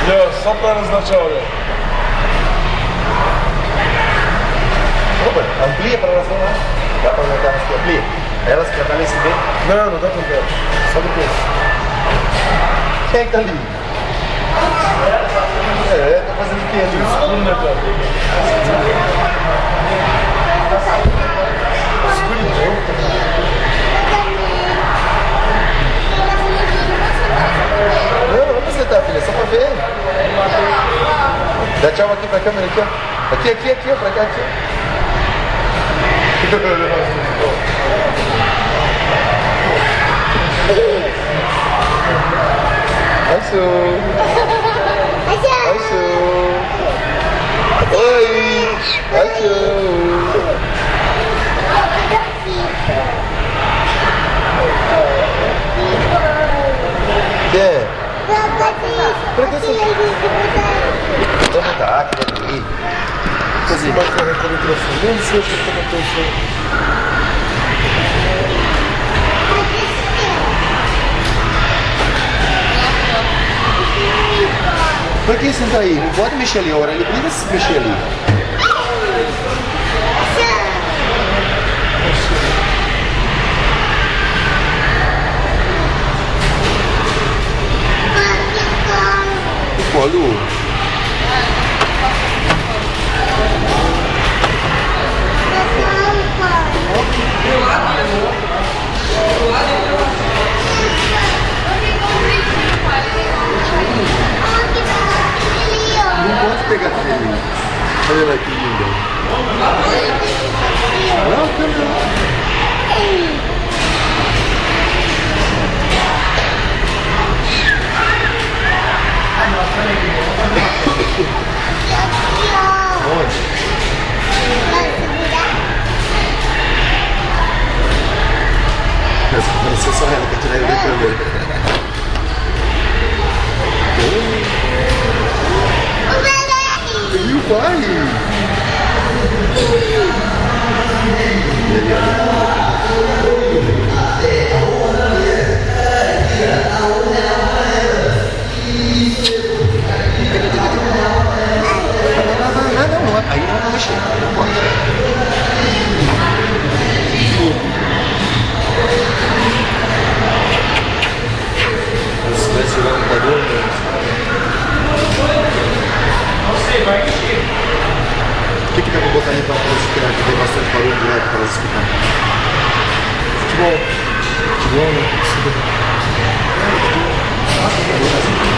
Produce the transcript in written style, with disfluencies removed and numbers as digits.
Leo, só pra elas dar tchau, Leo. Opa, amplia pra elas não lá. Dá pra aumentar elas que amplia? Elas que aparecem bem? Não, não dá pra ver. Só depois. Quem é que tá ali? É, tá fazendo o que ali? Escuro, né, cara? Escuridão. Não, onde você tá, filha? Só pra ver. Dá tchau aqui pra câmera, aqui, ó. Aqui, ó, pra cá, aqui. Achou. Oi. Achou. Quer? Pra que você... Vamos dar, queria ir. Você vai correr com o microfone. Nem sei o que tá acontecendo. Pra que sentar aí? Não pode mexer ali, a hora ele precisa se mexer ali. Colo. Não pode pegar filhinho. Olha lá que lindo. Não, câmera. Onde? Pareceu só ela que tirar ele da câmera. E o pai? Não, aí não vai mexer, não pode. Você vai jogar no computador, né? Você vai mexer. O que dá pra botar então para elas escutar? Que tem bastante barulho de lado para elas escutarem. Futebol. Futebol, né?